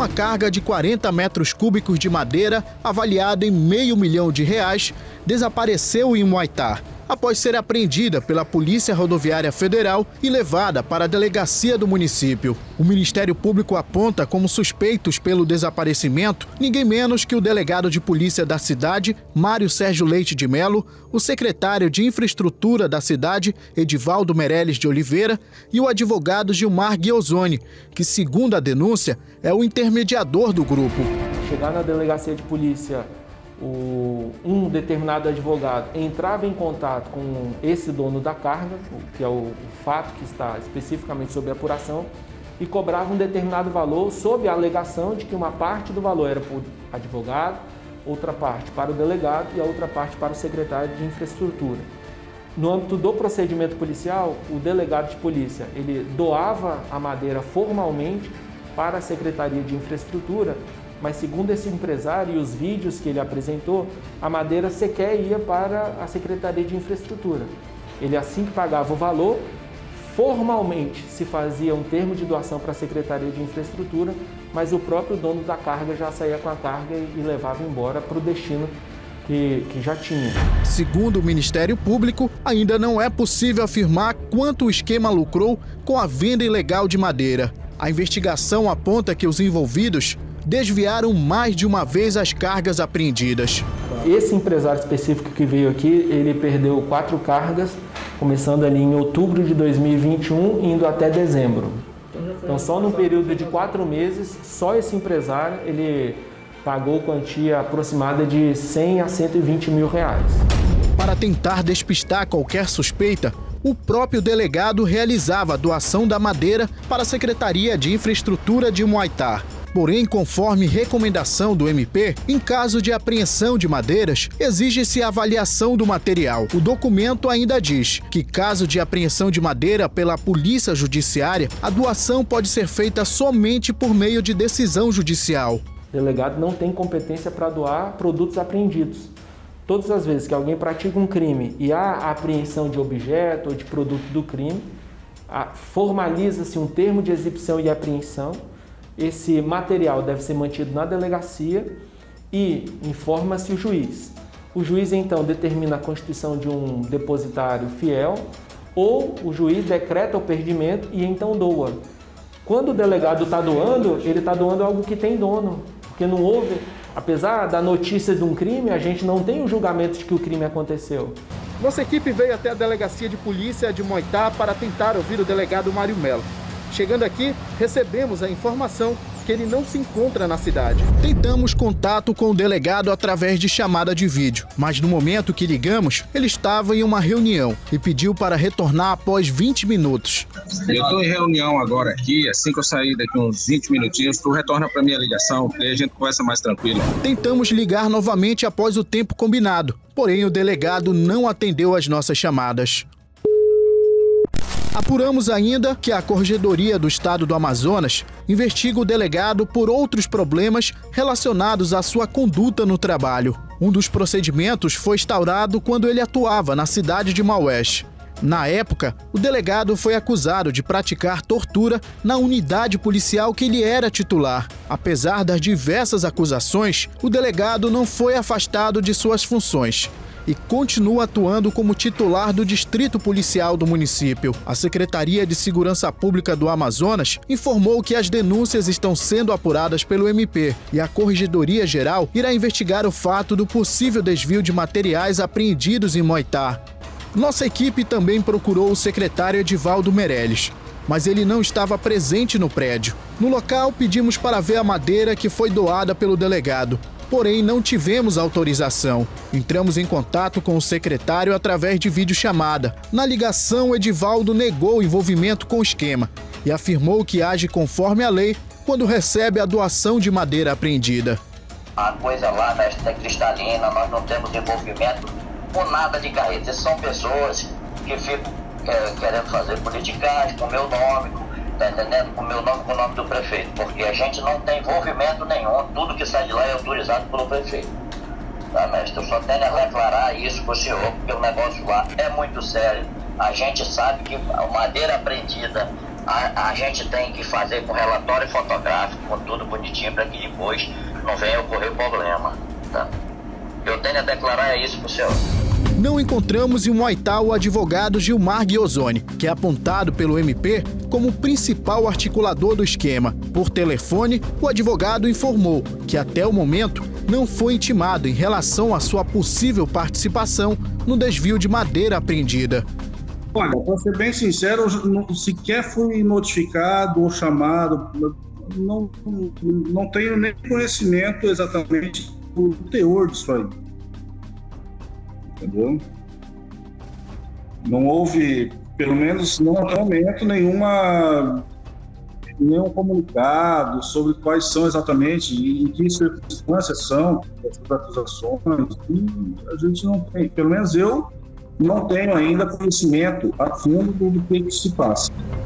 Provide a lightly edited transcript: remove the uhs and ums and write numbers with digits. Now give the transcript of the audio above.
uma carga de 40 metros cúbicos de madeira, avaliada em R$500 mil, desapareceu em Humaitá, após ser apreendida pela Polícia Rodoviária Federal e levada para a delegacia do município. O Ministério Público aponta como suspeitos pelo desaparecimento ninguém menos que o delegado de polícia da cidade, Mário Sérgio Leite de Melo, o secretário de Infraestrutura da cidade, Edivaldo Meirelles de Oliveira, e o advogado Gilmar Ghiosoni, que, segundo a denúncia, é o intermediador do grupo. Chegar na delegacia de polícia, um determinado advogado entrava em contato com esse dono da carga, que é o fato que está especificamente sob apuração, e cobrava um determinado valor sob a alegação de que uma parte do valor era para o advogado, outra parte para o delegado e a outra parte para o secretário de Infraestrutura. No âmbito do procedimento policial, o delegado de polícia ele doava a madeira formalmente para a Secretaria de Infraestrutura, mas segundo esse empresário e os vídeos que ele apresentou, a madeira sequer ia para a Secretaria de Infraestrutura. Ele, assim que pagava o valor, formalmente se fazia um termo de doação para a Secretaria de Infraestrutura, mas o próprio dono da carga já saía com a carga e levava embora para o destino que já tinha. Segundo o Ministério Público, ainda não é possível afirmar quanto o esquema lucrou com a venda ilegal de madeira. A investigação aponta que os envolvidos desviaram mais de uma vez as cargas apreendidas. Esse empresário específico que veio aqui, ele perdeu 4 cargas, começando ali em outubro de 2021, indo até dezembro. Então, só no período de 4 meses, só esse empresário, ele pagou quantia aproximada de 100 a 120 mil reais. Para tentar despistar qualquer suspeita, o próprio delegado realizava a doação da madeira para a Secretaria de Infraestrutura de Humaitá. Porém, conforme recomendação do MP, em caso de apreensão de madeiras, exige-se a avaliação do material. O documento ainda diz que, caso de apreensão de madeira pela Polícia Judiciária, a doação pode ser feita somente por meio de decisão judicial. O delegado não tem competência para doar produtos apreendidos. Todas as vezes que alguém pratica um crime e há apreensão de objeto ou de produto do crime, formaliza-se um termo de exibição e apreensão. Esse material deve ser mantido na delegacia e informa-se o juiz. O juiz, então, determina a constituição de um depositário fiel ou o juiz decreta o perdimento e então doa. Quando o delegado está doando, ele está doando algo que tem dono, porque não houve, apesar da notícia de um crime, a gente não tem o julgamento de que o crime aconteceu. Nossa equipe veio até a delegacia de polícia de Humaitá para tentar ouvir o delegado Mário Melo. Chegando aqui, recebemos a informação que ele não se encontra na cidade. Tentamos contato com o delegado através de chamada de vídeo, mas no momento que ligamos, ele estava em uma reunião e pediu para retornar após 20 minutos. Eu estou em reunião agora aqui, assim que eu sair daqui uns 20 minutinhos, tu retorna para minha ligação, porque aí a gente conversa mais tranquilo. Tentamos ligar novamente após o tempo combinado, porém o delegado não atendeu as nossas chamadas. Apuramos ainda que a Corregedoria do Estado do Amazonas investiga o delegado por outros problemas relacionados à sua conduta no trabalho. Um dos procedimentos foi instaurado quando ele atuava na cidade de Maués. Na época, o delegado foi acusado de praticar tortura na unidade policial que ele era titular. Apesar das diversas acusações, o delegado não foi afastado de suas funções e continua atuando como titular do Distrito Policial do município. A Secretaria de Segurança Pública do Amazonas informou que as denúncias estão sendo apuradas pelo MP e a Corregedoria Geral irá investigar o fato do possível desvio de materiais apreendidos em Humaitá. Nossa equipe também procurou o secretário Edivaldo Meirelles, mas ele não estava presente no prédio. No local, pedimos para ver a madeira que foi doada pelo delegado, porém não tivemos autorização. Entramos em contato com o secretário através de videochamada. Na ligação, Edivaldo negou o envolvimento com o esquema e afirmou que age conforme a lei quando recebe a doação de madeira apreendida. A coisa lá é cristalina, nós não temos envolvimento com nada de carreta. Essas são pessoas que ficam querendo fazer politicagem com o meu nome, tá entendendo? Com o meu nome, com o nome do prefeito, porque a gente não tem envolvimento nenhum, tudo que sai de lá é autorizado pelo prefeito. Tá, mestre? Eu só tenho a declarar isso para o senhor, porque o negócio lá é muito sério. A gente sabe que a madeira apreendida a gente tem que fazer com relatório fotográfico, com tudo bonitinho, para que depois não venha ocorrer problema. Tá? Eu tenho a declarar isso para o senhor. Não encontramos em Humaitá o advogado Gilmar Ghiozoni, que é apontado pelo MP como o principal articulador do esquema. Por telefone, o advogado informou que até o momento não foi intimado em relação à sua possível participação no desvio de madeira apreendida. Olha, para ser bem sincero, eu não sequer fui notificado ou chamado, não tenho nem conhecimento exatamente do teor disso aí. Entendeu? Não houve, pelo menos não até o momento, nenhum comunicado sobre quais são exatamente e em que circunstâncias são essas acusações. E a gente não tem, pelo menos eu não tenho ainda conhecimento a fundo do que se passa.